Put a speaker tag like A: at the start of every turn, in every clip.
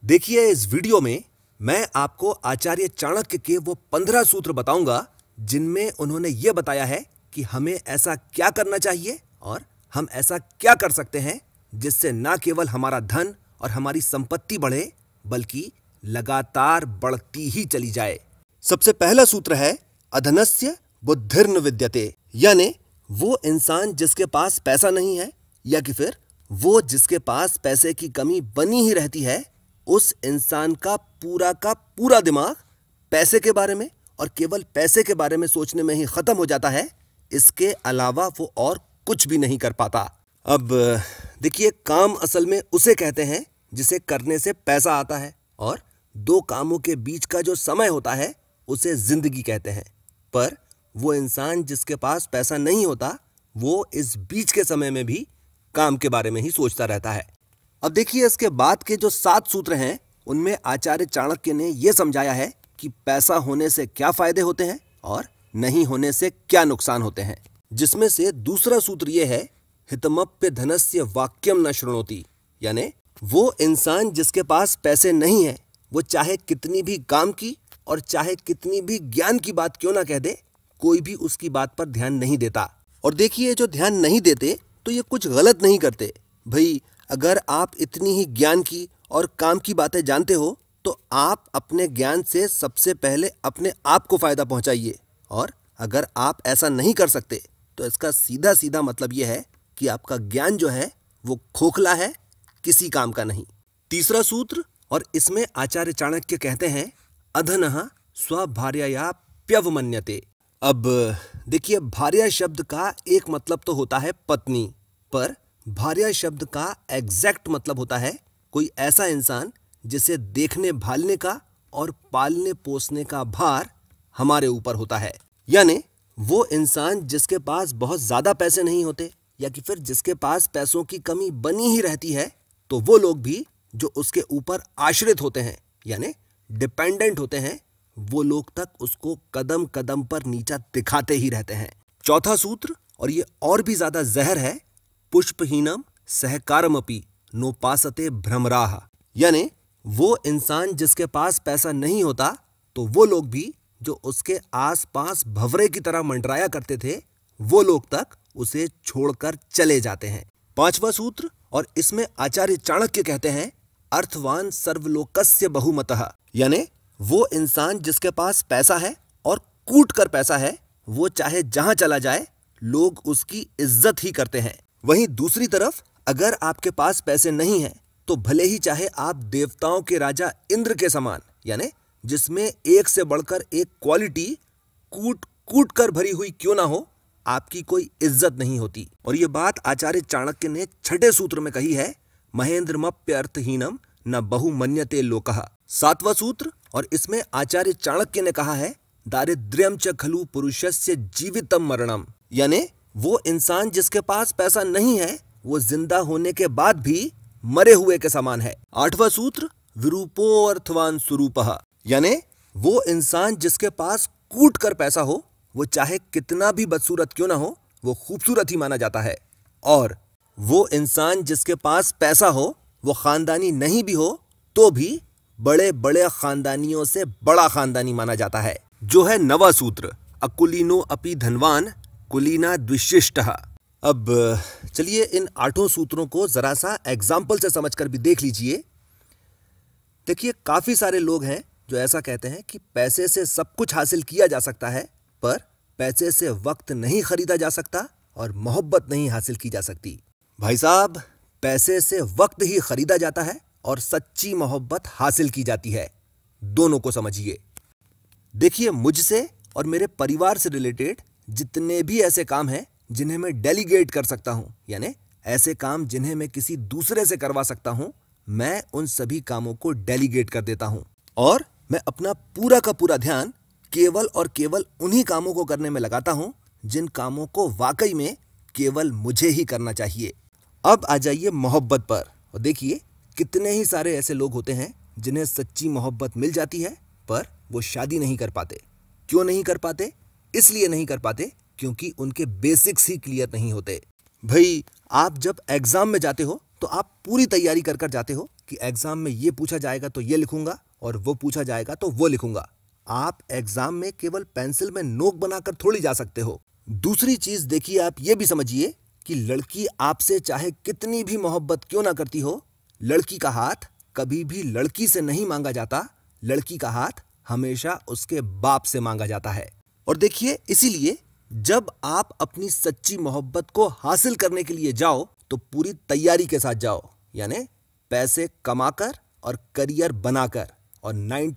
A: देखिए, इस वीडियो में मैं आपको आचार्य चाणक्य के वो 15 सूत्र बताऊंगा जिनमें उन्होंने ये बताया है कि हमें ऐसा क्या करना चाहिए और हम ऐसा क्या कर सकते हैं जिससे ना केवल हमारा धन और हमारी संपत्ति बढ़े बल्कि लगातार बढ़ती ही चली जाए। सबसे पहला सूत्र है अधनस्य बुद्धिर्न विद्यते, यानी वो इंसान जिसके पास पैसा नहीं है या कि फिर वो जिसके पास पैसे की कमी बनी ही रहती है, उस इंसान का पूरा दिमाग पैसे के बारे में और केवल पैसे के बारे में सोचने में ही खत्म हो जाता है। इसके अलावा वो और कुछ भी नहीं कर पाता। अब देखिए, काम असल में उसे कहते हैं जिसे करने से पैसा आता है, और दो कामों के बीच का जो समय होता है उसे जिंदगी कहते हैं। पर वो इंसान जिसके पास पैसा नहीं होता, वो इस बीच के समय में भी काम के बारे में ही सोचता रहता है। अब देखिए, इसके बाद के जो 7 सूत्र हैं उनमें आचार्य चाणक्य ने यह समझाया है कि पैसा होने से क्या फायदे होते हैं और नहीं होने से क्या नुकसान होते हैं। जिसमें से दूसरा सूत्र यह है हितमप्य धनस्य वाक्यम न शृणोति, यानी वो इंसान जिसके पास पैसे नहीं है, वो चाहे कितनी भी काम की और चाहे कितनी भी ज्ञान की बात क्यों ना कह दे, कोई भी उसकी बात पर ध्यान नहीं देता। और देखिए, जो ध्यान नहीं देते तो ये कुछ गलत नहीं करते। भाई, अगर आप इतनी ही ज्ञान की और काम की बातें जानते हो तो आप अपने ज्ञान से सबसे पहले अपने आप को फायदा पहुंचाइए, और अगर आप ऐसा नहीं कर सकते तो इसका सीधा सीधा मतलब यह है कि आपका ज्ञान जो है वो खोखला है, किसी काम का नहीं। तीसरा सूत्र, और इसमें आचार्य चाणक्य कहते हैं अधनः स्वभार्यया प्यवमन्यते। अब देखिए, भार्या शब्द का एक मतलब तो होता है पत्नी, पर भार्या शब्द का एग्जैक्ट मतलब होता है कोई ऐसा इंसान जिसे देखने भालने का और पालने पोसने का भार हमारे ऊपर होता है। यानी वो इंसान जिसके पास बहुत ज्यादा पैसे नहीं होते या कि फिर जिसके पास पैसों की कमी बनी ही रहती है, तो वो लोग भी जो उसके ऊपर आश्रित होते हैं यानी डिपेंडेंट होते हैं, वो लोग तक उसको कदम कदम पर नीचा दिखाते ही रहते हैं। चौथा सूत्र, और ये और भी ज्यादा जहर है, पुष्पहीनम सहकारमपि नोपासते भ्रमराह, यानी वो इंसान जिसके पास पैसा नहीं होता तो वो लोग भी जो उसके आसपास भंवरे की तरह मंडराया करते थे, वो लोग तक उसे छोड़कर चले जाते हैं। पांचवा सूत्र, और इसमें आचार्य चाणक्य कहते हैं अर्थवान सर्वलोकस्य बहुमतः, यानी वो इंसान जिसके पास पैसा है और कूट कर पैसा है, वो चाहे जहां चला जाए लोग उसकी इज्जत ही करते हैं। वहीं दूसरी तरफ अगर आपके पास पैसे नहीं हैं तो भले ही चाहे आप देवताओं के राजा इंद्र के समान, यानी जिसमें एक से बढ़कर एक क्वालिटी कूट कूट कर भरी हुई क्यों ना हो, आपकी कोई इज्जत नहीं होती। और ये बात आचार्य चाणक्य ने 6ठे सूत्र में कही है महेंद्रमप्य अर्थहीनम न बहुमन्यते लोकः। 7वां सूत्र, और इसमें आचार्य चाणक्य ने कहा है दारिद्र्यम च खलु पुरुषस्य जीवितम मरणम, यानी वो इंसान जिसके पास पैसा नहीं है वो जिंदा होने के बाद भी मरे हुए के समान है। 8वां सूत्र, विरूपो अर्थवान स्वरूपः, यानी वो इंसान जिसके पास कूट कर पैसा हो, वो चाहे कितना भी बदसूरत क्यों ना हो, वो खूबसूरत ही माना जाता है। और वो इंसान जिसके पास पैसा हो, वो खानदानी नहीं भी हो तो भी बड़े बड़े खानदानियों से बड़ा खानदानी माना जाता है, जो है 9वां सूत्र, अकुलीनो अपि धनवान कुलीना द्विशिष्टः। अब चलिए इन 8 सूत्रों को जरा सा एग्जाम्पल से समझकर भी देख लीजिए। देखिए, काफी सारे लोग हैं जो ऐसा कहते हैं कि पैसे से सब कुछ हासिल किया जा सकता है, पर पैसे से वक्त नहीं खरीदा जा सकता और मोहब्बत नहीं हासिल की जा सकती। भाई साहब, पैसे से वक्त ही खरीदा जाता है और सच्ची मोहब्बत हासिल की जाती है। दोनों को समझिए। देखिए, मुझसे और मेरे परिवार से रिलेटेड जितने भी ऐसे काम हैं जिन्हें मैं डेलीगेट कर सकता हूं, यानी ऐसे काम जिन्हें मैं किसी दूसरे से करवा सकता हूं, मैं उन सभी कामों को डेलीगेट कर देता हूं और मैं अपना पूरा का पूरा ध्यान केवल और केवल उन्हीं कामों को करने में लगाता हूं जिन कामों को वाकई में केवल मुझे ही करना चाहिए। अब आ जाइए मोहब्बत पर, और देखिए कितने ही सारे ऐसे लोग होते हैं जिन्हें सच्ची मोहब्बत मिल जाती है पर वो शादी नहीं कर पाते। क्यों नहीं कर पाते? इसलिए नहीं कर पाते क्योंकि उनके बेसिक्स ही क्लियर नहीं होते। भाई, आप जब एग्जाम में जाते हो तो आप पूरी तैयारी कर कर जाते हो कि एग्जाम में ये पूछा जाएगा तो ये लिखूंगा और वो पूछा जाएगा तो वो लिखूंगा। आप एग्जाम में केवल पेंसिल में नोक बनाकर थोड़ी जा सकते हो। दूसरी चीज देखिए, आप ये भी समझिए कि लड़की आपसे चाहे कितनी भी मोहब्बत क्यों ना करती हो, लड़की का हाथ कभी भी लड़की से नहीं मांगा जाता, लड़की का हाथ हमेशा उसके बाप से मांगा जाता है। और देखिए, इसीलिए जब आप अपनी सच्ची मोहब्बत को हासिल करने के लिए जाओ तो पूरी तैयारी के साथ जाओ, यानी पैसे कमाकर और करियर बनाकर। और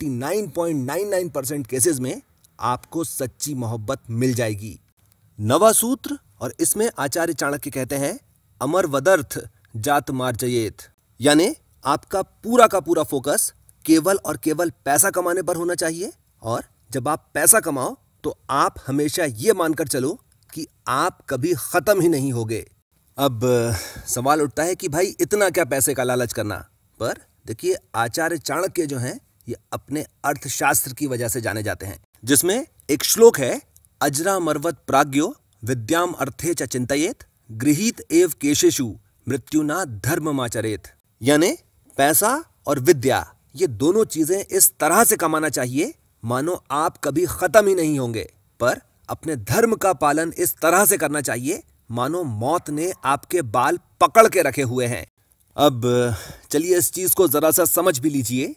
A: 99.99% केसेस में आपको सच्ची मोहब्बत मिल जाएगी। नवा सूत्र, और इसमें आचार्य चाणक्य कहते हैं, अमर वदर्थ जात मार्जयेत, यानी आपका पूरा का पूरा फोकस केवल और केवल पैसा कमाने पर होना चाहिए। और जब आप पैसा कमाओ तो आप हमेशा ये मानकर चलो कि आप कभी खत्म ही नहीं होगे। अब सवाल उठता है कि भाई इतना क्या पैसे का लालच करना, पर देखिए आचार्य चाणक्य जो हैं ये अपने अर्थशास्त्र की वजह से जाने जाते हैं, जिसमें एक श्लोक है, अजरामर्वत प्राज्ञो विद्याम अर्थे च चिंतयेत गृहीत एव केशेषु मृत्युना धर्ममाचरेत, यानी पैसा और विद्या ये दोनों चीजें इस तरह से कमाना चाहिए मानो आप कभी खत्म ही नहीं होंगे, पर अपने धर्म का पालन इस तरह से करना चाहिए मानो मौत ने आपके बाल पकड़ के रखे हुए हैं। अब चलिए इस चीज को जरा सा समझ भी लीजिए।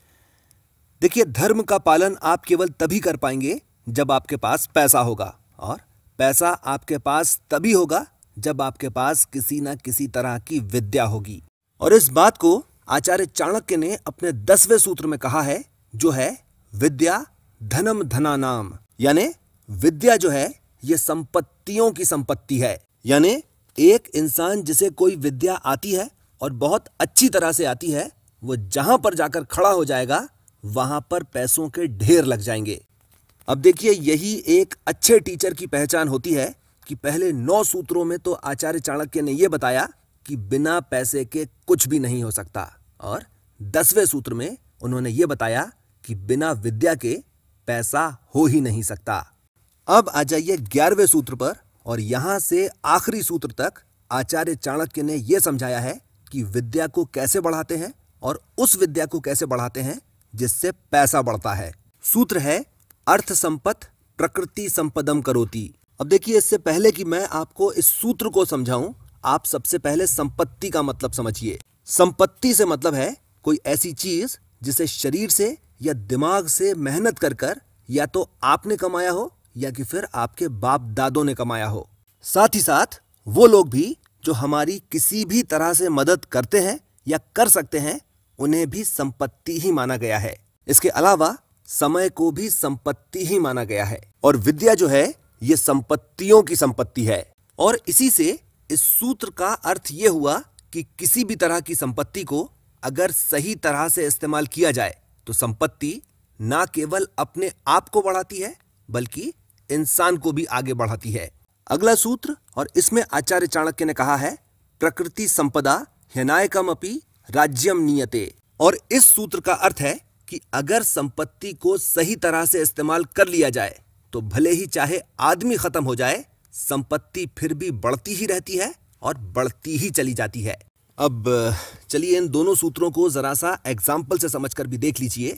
A: देखिए, धर्म का पालन आप केवल तभी कर पाएंगे जब आपके पास पैसा होगा, और पैसा आपके पास तभी होगा जब आपके पास किसी न किसी तरह की विद्या होगी। और इस बात को आचार्य चाणक्य ने अपने 10वें सूत्र में कहा है, जो है विद्या धनम धनानाम, यानी विद्या जो है ये संपत्तियों की संपत्ति है। यानी एक इंसान जिसे कोई विद्या आती है और बहुत अच्छी तरह से आती है, वो जहां पर जाकर खड़ा हो जाएगा वहां पर पैसों के ढेर लग जाएंगे। अब देखिए, यही एक अच्छे टीचर की पहचान होती है कि पहले 9 सूत्रों में तो आचार्य चाणक्य ने यह बताया कि बिना पैसे के कुछ भी नहीं हो सकता, और 10वें सूत्र में उन्होंने ये बताया कि बिना विद्या के पैसा हो ही नहीं सकता। अब आ जाइए 11वें सूत्र पर, और यहां से आखिरी सूत्र तक आचार्य चाणक्य ने यह समझाया है कि विद्या को कैसे बढ़ाते हैं और उस विद्या को कैसे बढ़ाते हैं जिससे पैसा बढ़ता है। सूत्र है, अर्थ संपत् प्रकृति संपदम करोति। अब देखिए, इससे पहले कि मैं आपको इस सूत्र को समझाऊं, आप सबसे पहले संपत्ति का मतलब समझिए। संपत्ति से मतलब है कोई ऐसी चीज जिसे शरीर से या दिमाग से मेहनत कर कर या तो आपने कमाया हो या कि फिर आपके बाप दादों ने कमाया हो। साथ ही साथ वो लोग भी जो हमारी किसी भी तरह से मदद करते हैं या कर सकते हैं, उन्हें भी संपत्ति ही माना गया है। इसके अलावा समय को भी संपत्ति ही माना गया है। और विद्या जो है ये संपत्तियों की संपत्ति है। और इसी से इस सूत्र का अर्थ ये हुआ कि किसी भी तरह की संपत्ति को अगर सही तरह से इस्तेमाल किया जाए तो संपत्ति ना केवल अपने आप को बढ़ाती है बल्कि इंसान को भी आगे बढ़ाती है। अगला सूत्र, और इसमें आचार्य चाणक्य ने कहा है, प्रकृति संपदा ह्यनायकम अपि राज्यम नीयते। और इस सूत्र का अर्थ है कि अगर संपत्ति को सही तरह से इस्तेमाल कर लिया जाए तो भले ही चाहे आदमी खत्म हो जाए, संपत्ति फिर भी बढ़ती ही रहती है और बढ़ती ही चली जाती है। अब चलिए इन दोनों सूत्रों को जरा सा एग्जाम्पल से समझकर भी देख लीजिए।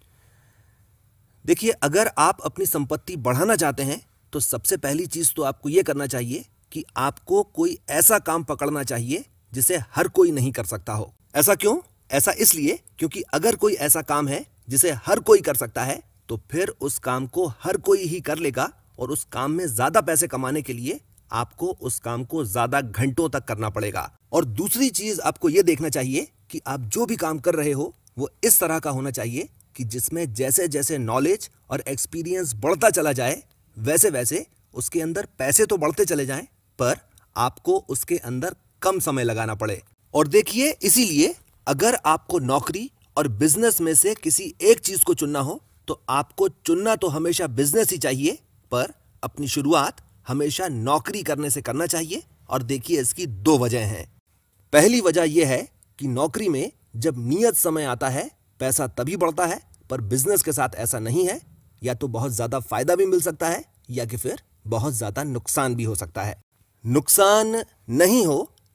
A: देखिए, अगर आप अपनी संपत्ति बढ़ाना चाहते हैं तो सबसे पहली चीज तो आपको यह करना चाहिए कि आपको कोई ऐसा काम पकड़ना चाहिए जिसे हर कोई नहीं कर सकता हो। ऐसा क्यों? ऐसा इसलिए क्योंकि अगर कोई ऐसा काम है जिसे हर कोई कर सकता है तो फिर उस काम को हर कोई ही कर लेगा, और उस काम में ज्यादा पैसे कमाने के लिए आपको उस काम को ज्यादा घंटों तक करना पड़ेगा। और दूसरी चीज आपको यह देखना चाहिए कि आप जो भी काम कर रहे हो वो इस तरह का होना चाहिए कि जिसमें जैसे जैसे नॉलेज और एक्सपीरियंस बढ़ता चला जाए वैसे वैसे उसके अंदर पैसे तो बढ़ते चले जाएं, पर आपको उसके अंदर कम समय लगाना पड़े। और देखिए, इसीलिए अगर आपको नौकरी और बिजनेस में से किसी एक चीज को चुनना हो तो आपको चुनना तो हमेशा बिजनेस ही चाहिए, पर अपनी शुरुआत हमेशा नौकरी करने से करना चाहिए। और देखिए, इसकी 2 वजह हैं। पहली वजह यह है कि नौकरी में जब नियत समय आता है पैसा तभी बढ़ता है, पर बिजनेस के साथ ऐसा नहीं है। या तो बहुत ज्यादा फायदा भी मिल सकता है या कि फिर बहुत ज्यादा नुकसान भी हो सकता है। नुकसान नहीं हो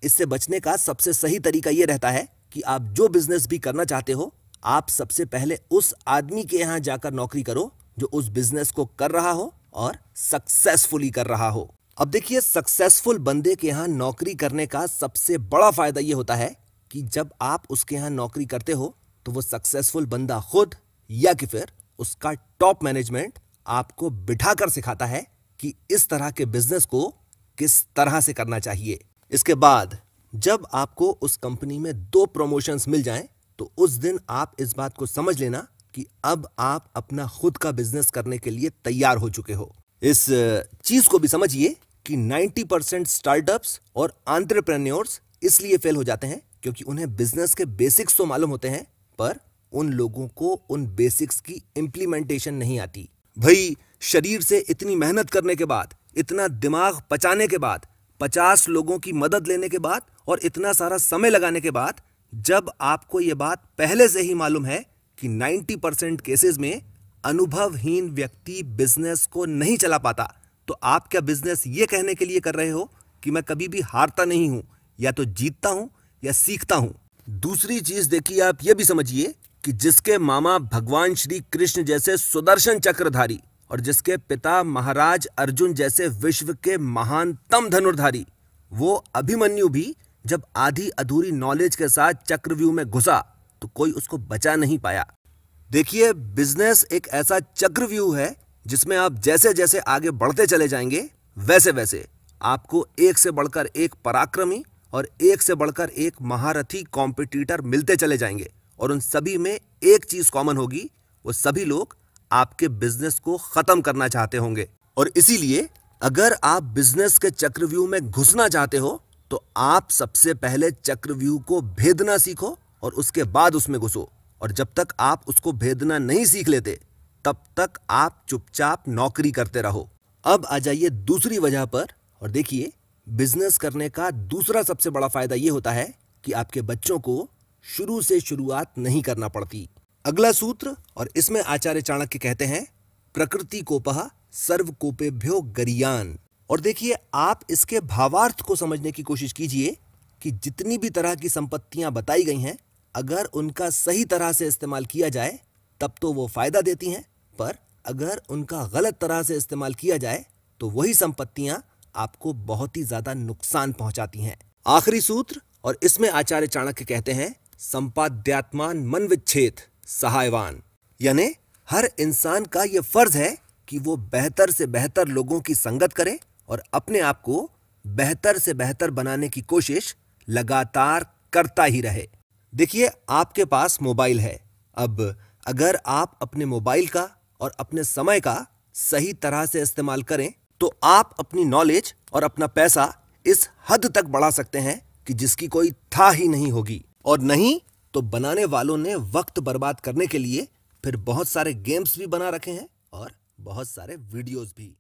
A: इससे बचने का सबसे सही तरीका यह रहता है कि आप जो बिजनेस भी करना चाहते हो, आप सबसे पहले उस आदमी के यहां जाकर नौकरी करो जो उस बिजनेस को कर रहा हो और सक्सेसफुली कर रहा हो। अब देखिए, सक्सेसफुल बंदे के यहां नौकरी करने का सबसे बड़ा फायदा यह होता है कि जब आप उसके यहां नौकरी करते हो तो वो सक्सेसफुल बंदा खुद या कि फिर उसका टॉप मैनेजमेंट आपको बिठाकर सिखाता है कि इस तरह के बिजनेस को किस तरह से करना चाहिए। इसके बाद जब आपको उस कंपनी में 2 प्रमोशंस मिल जाएं, तो उस दिन आप इस बात को समझ लेना कि अब आप अपना खुद का बिजनेस करने के लिए तैयार हो चुके हो। इस चीज को भी समझिए कि 90% स्टार्टअप्स और एंटरप्रेन्योर्स इसलिए फेल हो जाते हैं क्योंकि उन्हें बिजनेस के बेसिक्स तो मालूम होते हैं, पर उन लोगों को उन बेसिक्स की इंप्लीमेंटेशन नहीं आती। भाई, शरीर से इतनी मेहनत करने के बाद, इतना दिमाग पचाने के बाद, 50 लोगों की मदद लेने के बाद और इतना सारा समय लगाने के बाद, जब आपको यह बात पहले से ही मालूम है कि 90% केसेस में अनुभवहीन व्यक्ति बिजनेस को नहीं चला पाता, तो आप क्या बिजनेस ये कहने के लिए कर रहे हो कि मैं कभी भी हारता नहीं हूं, या तो जीतता हूं या सीखता हूं। दूसरी चीज देखिए, आप यह भी समझिए कि जिसके मामा भगवान श्री कृष्ण जैसे सुदर्शन चक्रधारी और जिसके पिता महाराज अर्जुन जैसे विश्व के महानतम धनुर्धारी, वो अभिमन्यु भी जब आधी अधूरी नॉलेज के साथ चक्रव्यूह में घुसा तो कोई उसको बचा नहीं पाया। देखिए, बिजनेस एक ऐसा चक्रव्यूह है जिसमें आप जैसे जैसे आगे बढ़ते चले जाएंगे, वैसे वैसे आपको एक से बढ़कर एक पराक्रमी और एक से बढ़कर एक महारथी कॉम्पिटिटर मिलते चले जाएंगे, और उन सभी में एक चीज कॉमन होगी, वो सभी लोग आपके बिजनेस को खत्म करना चाहते होंगे। और इसीलिए अगर आप बिजनेस के चक्रव्यूह में घुसना चाहते हो तो आप सबसे पहले चक्रव्यूह को भेदना सीखो और उसके बाद उसमें घुसो। और जब तक आप उसको भेदना नहीं सीख लेते, तब तक आप चुपचाप नौकरी करते रहो। अब आ जाइए दूसरी वजह पर, और देखिए, बिजनेस करने का दूसरा सबसे बड़ा फायदा यह होता है कि आपके बच्चों को शुरू से शुरुआत नहीं करना पड़ती। अगला सूत्र, और इसमें आचार्य चाणक्य कहते हैं, प्रकृति कोपः सर्व कोपेभ्यो गरियान। और देखिए, आप इसके भावार्थ को समझने की कोशिश कीजिए कि जितनी भी तरह की संपत्तियां बताई गई हैं, अगर उनका सही तरह से इस्तेमाल किया जाए तब तो वो फायदा देती हैं, पर अगर उनका गलत तरह से इस्तेमाल किया जाए तो वही संपत्तियां आपको बहुत ही ज्यादा नुकसान पहुंचाती हैं। आखिरी सूत्र, और इसमें आचार्य चाणक्य कहते हैं, संपाद्यात्मान मन विच्छेद सहायवान। यानी हर इंसान का यह फर्ज है कि वो बेहतर से बेहतर लोगों की संगत करे और अपने आप को बेहतर से बेहतर बनाने की कोशिश लगातार करता ही रहे। देखिए, आपके पास मोबाइल है। अब अगर आप अपने मोबाइल का और अपने समय का सही तरह से इस्तेमाल करें तो आप अपनी नॉलेज और अपना पैसा इस हद तक बढ़ा सकते हैं कि जिसकी कोई था ही नहीं होगी। और नहीं तो बनाने वालों ने वक्त बर्बाद करने के लिए फिर बहुत सारे गेम्स भी बना रखे हैं और बहुत सारे वीडियोस भी।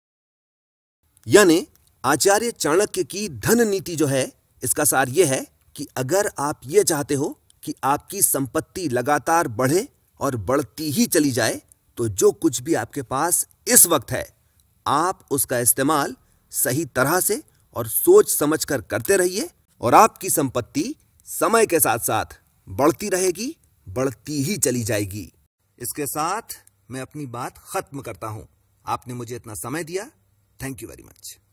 A: यानी आचार्य चाणक्य की धन नीति जो है, इसका सार यह है कि अगर आप ये चाहते हो कि आपकी संपत्ति लगातार बढ़े और बढ़ती ही चली जाए, तो जो कुछ भी आपके पास इस वक्त है, आप उसका इस्तेमाल सही तरह से और सोच समझकर करते रहिए, और आपकी संपत्ति समय के साथ साथ बढ़ती रहेगी, बढ़ती ही चली जाएगी। इसके साथ मैं अपनी बात खत्म करता हूं। आपने मुझे इतना समय दिया, थैंक यू वेरी मच।